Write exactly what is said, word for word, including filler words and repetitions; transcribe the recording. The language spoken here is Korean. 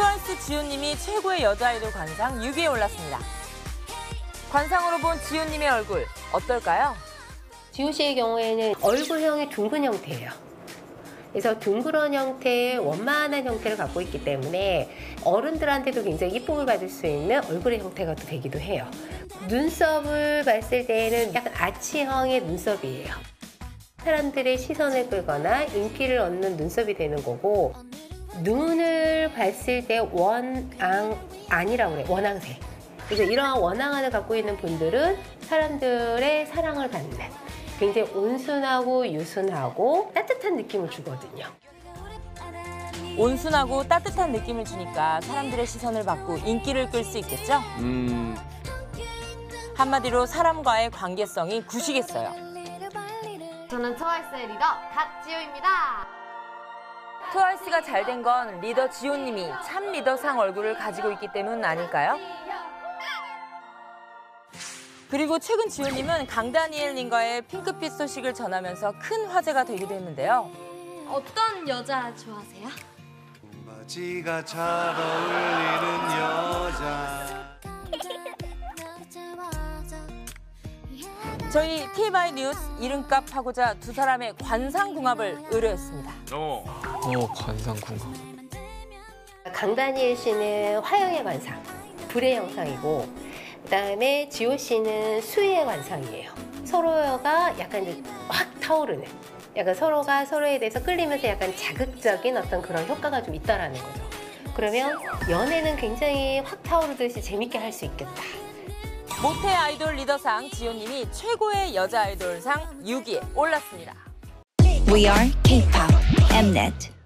트와이스 지효님이 최고의 여자 아이돌 관상 육 위에 올랐습니다. 관상으로 본 지효님의 얼굴 어떨까요? 지효 씨의 경우에는 얼굴형이 둥근 형태예요. 그래서 둥그런 형태의 원만한 형태를 갖고 있기 때문에 어른들한테도 굉장히 이쁨을 받을 수 있는 얼굴의 형태가 또 되기도 해요. 눈썹을 봤을 때는 약간 아치형의 눈썹이에요. 사람들의 시선을 끌거나 인기를 얻는 눈썹이 되는 거고, 눈을 봤을 때 원앙, 아니라고 그래, 원앙색. 그래서 이러한 원앙안을 갖고 있는 분들은 사람들의 사랑을 받는 굉장히 온순하고 유순하고 따뜻한 느낌을 주거든요. 온순하고 따뜻한 느낌을 주니까 사람들의 시선을 받고 인기를 끌 수 있겠죠? 음. 한마디로 사람과의 관계성이 구시겠어요. 저는 트와이스의 리더 갓지효입니다. 트와이스가 잘 된 건 리더 지효님이 참 리더상 얼굴을 가지고 있기 때문 아닐까요? 그리고 최근 지효님은 강다니엘님과의 핑크빛 소식을 전하면서 큰 화제가 되기도 했는데요. 어떤 여자 좋아하세요? 바지가 잘 어울리는 여자. 저희 티비아이 뉴스 이름값 하고자 두 사람의 관상궁합을 의뢰했습니다. 어. 어, 관상궁합. 강다니엘 씨는 화영의 관상, 불의 형상이고, 그다음에 지효 씨는 수의 관상이에요. 서로가 약간 이제 확 타오르는, 약간 서로가 서로에 대해서 끌리면서 약간 자극적인 어떤 그런 효과가 좀 있다라는 거죠. 그러면 연애는 굉장히 확 타오르듯이 재밌게 할 수 있겠다. 모태 아이돌 리더상 지효님이 최고의 여자 아이돌상 육 위에 올랐습니다. We are K-pop Mnet.